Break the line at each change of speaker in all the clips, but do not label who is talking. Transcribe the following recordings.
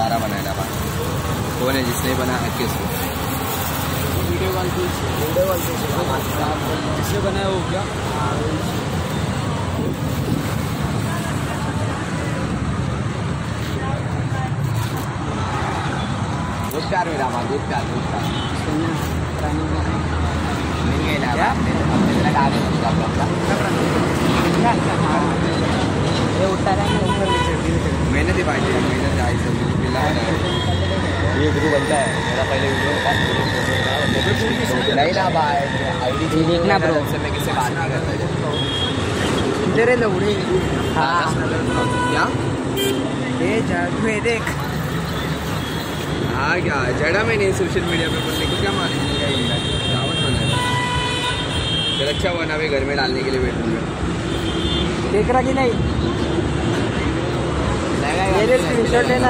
नज़ारा बनाया बा। कौन है जिसने बना है किसको?
वीडियो कॉल जिससे बनाया वो क्या?
गुप्तार मेरा माँ गुप्तार मैंने दिखाई दिया मैंने जाई सब मिला ये गुरु बनता है मेरा पहले वीडियो नहीं ना भाई आईडी देखना ब्रो से मैं किससे बात नहीं करता
इधर है लोड़े। हाँ
क्या
ये जादू है देख।
हाँ क्या जड़ा में नहीं सोशल मीडिया पे बोलने को क्या मारेंगे दावत बनाया फिर अच्छा हुआ ना भाई घर में डालने के लिए बैठूंगा।
देख रहा कि नहीं मेरे स्क्रीनशॉट है ना।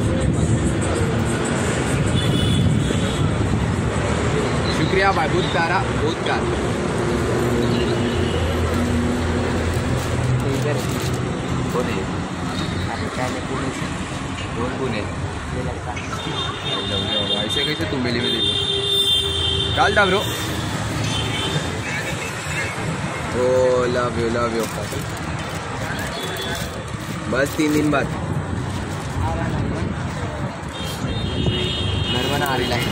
शुक्रिया भाई बहुत प्यारा बहुत प्यार। कौन है कौन कौन है ऐसे कैसे तुम बेली में देखो डाल था ब्रो। ओ लव यू बस 3 दिन बाद घर बना आ रही लाइन।